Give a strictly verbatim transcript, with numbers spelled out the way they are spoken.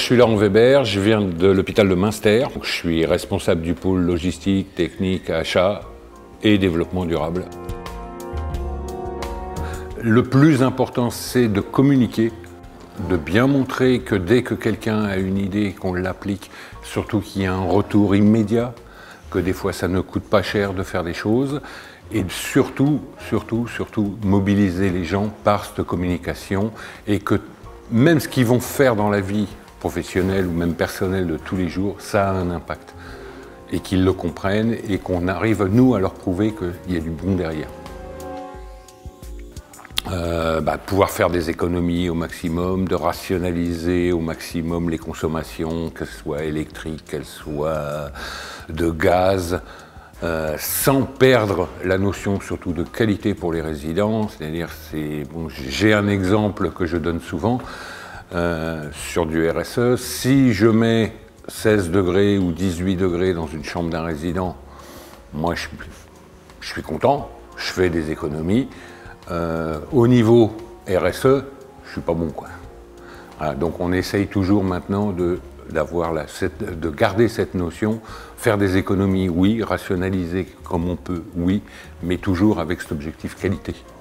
Je suis Laurent Weber, je viens de l'hôpital de Münster. Je suis responsable du pôle logistique, technique, achat et développement durable. Le plus important, c'est de communiquer, de bien montrer que dès que quelqu'un a une idée, qu'on l'applique, surtout qu'il y a un retour immédiat, que des fois ça ne coûte pas cher de faire des choses, et surtout, surtout, surtout mobiliser les gens par cette communication, et que même ce qu'ils vont faire dans la vie professionnelle ou même personnelle de tous les jours, ça a un impact. Et qu'ils le comprennent et qu'on arrive, nous, à leur prouver qu'il y a du bon derrière. Euh, bah, pouvoir faire des économies au maximum, de rationaliser au maximum les consommations, qu'elles soient électriques, qu'elles soient de gaz, euh, sans perdre la notion surtout de qualité pour les résidents. C'est-à-dire, c'est, bon, j'ai un exemple que je donne souvent euh, sur du R S E. Si je mets seize degrés ou dix-huit degrés dans une chambre d'un résident, moi je, je suis content, je fais des économies. Euh, au niveau R S E, je suis pas bon, quoi. Voilà, donc on essaye toujours maintenant de, d'avoir la, cette, de garder cette notion, faire des économies, oui, rationaliser comme on peut, oui, mais toujours avec cet objectif qualité.